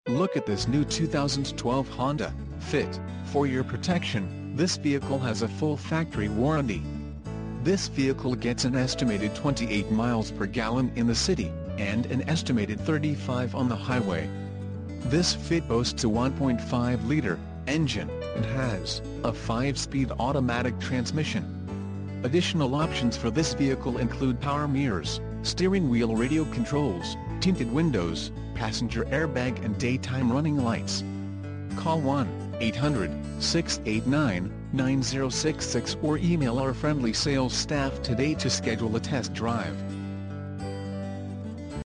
Look at this new 2012 Honda Fit. For your protection, this vehicle has a full factory warranty. This vehicle gets an estimated 28 miles per gallon in the city, and an estimated 35 on the highway. This Fit boasts a 1.5-liter engine, and has a 5-speed automatic transmission. Additional options for this vehicle include power mirrors, steering wheel radio controls, tinted windows, passenger airbag and daytime running lights. Call 1-800-689-9066 or email our friendly sales staff today to schedule a test drive.